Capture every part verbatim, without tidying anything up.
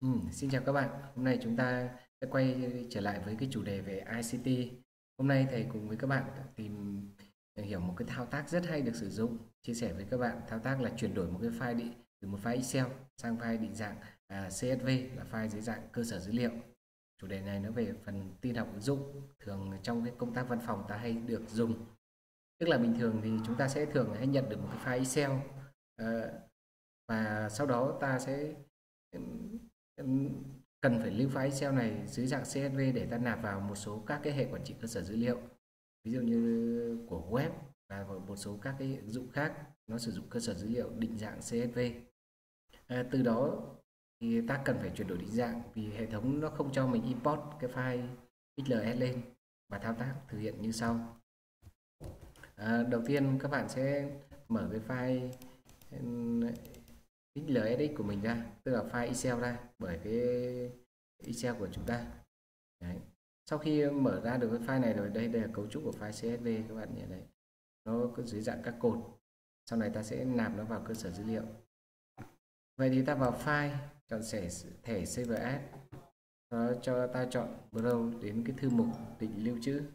Ừ, xin chào các bạn. Hôm nay chúng ta sẽ quay trở lại với cái chủ đề về i xê tê. Hôm nay thầy cùng với các bạn tìm hiểu một cái thao tác rất hay được sử dụng. Chia sẻ với các bạn thao tác là chuyển đổi một cái file định từ một file Excel sang file định dạng à, xê ét vê là file dưới dạng cơ sở dữ liệu. Chủ đề này nó về phần tin học ứng dụng, thường trong cái công tác văn phòng ta hay được dùng. Tức là bình thường thì chúng ta sẽ thường hay nhận được một cái file Excel, à, và sau đó ta sẽ cần phải lưu file Excel này dưới dạng xê ét vê để ta nạp vào một số các cái hệ quản trị cơ sở dữ liệu, ví dụ như của web và một số các cái ứng dụng khác nó sử dụng cơ sở dữ liệu định dạng xê ét vê. À, từ đó thì ta cần phải chuyển đổi định dạng vì hệ thống nó không cho mình import cái file ích lờ ét lên, và thao tác thực hiện như sau. À, đầu tiên các bạn sẽ mở cái file ích lờ ét ích của mình ra, tức là file Excel ra bởi cái Excel của chúng ta. Đấy. Sau khi mở ra được cái file này rồi, đây, đây là cấu trúc của file xê ét vê, các bạn nhìn đấy, nó có dưới dạng các cột. Sau này ta sẽ nạp nó vào cơ sở dữ liệu. Vậy thì ta vào file, chọn thẻ thẻ save as, nó cho ta chọn browse đến cái thư mục định lưu trữ.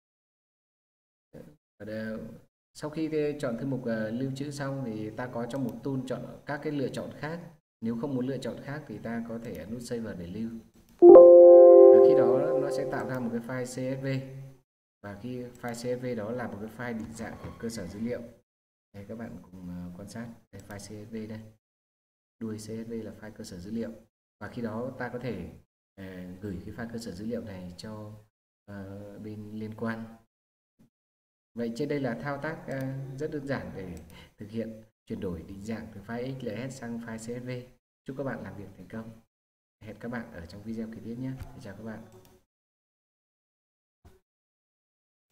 Ở đây, sau khi chọn thư mục uh, lưu trữ xong thì ta có trong một tool chọn các cái lựa chọn khác. Nếu không muốn lựa chọn khác thì ta có thể nút save để lưu. Và khi đó nó sẽ tạo ra một cái file xê ét vê, và khi file xê ét vê đó là một cái file định dạng của cơ sở dữ liệu. Đây, các bạn cùng uh, quan sát đây, file xê ét vê đây, đuôi xê ét vê là file cơ sở dữ liệu, và khi đó ta có thể uh, gửi cái file cơ sở dữ liệu này cho uh, bên liên quan. Vậy trên đây là thao tác uh, rất đơn giản để thực hiện chuyển đổi định dạng từ file ích lờ ét sang file xê ét vê. Chúc các bạn làm việc thành công. Hẹn các bạn ở trong video kế tiếp nhé. Chào các bạn.